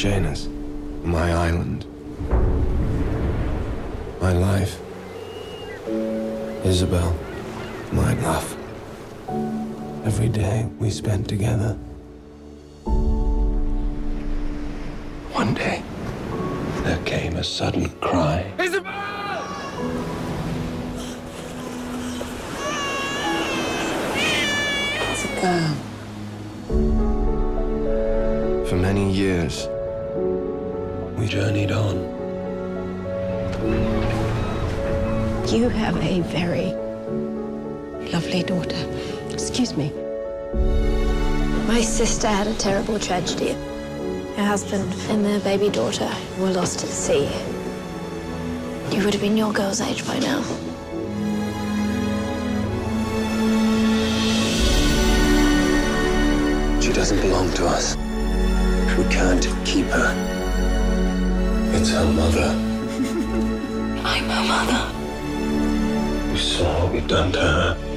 Janus, my island, my life. Isabel, my love. Every day we spent together. One day, there came a sudden cry. Isabel! It's a girl. For many years, we journeyed on. You have a very lovely daughter. Excuse me. My sister had a terrible tragedy. Her husband and their baby daughter were lost at sea. You would have been your girl's age by now. She doesn't belong to us. We can't keep her. It's her mother. I'm her mother. You saw what we've done to her.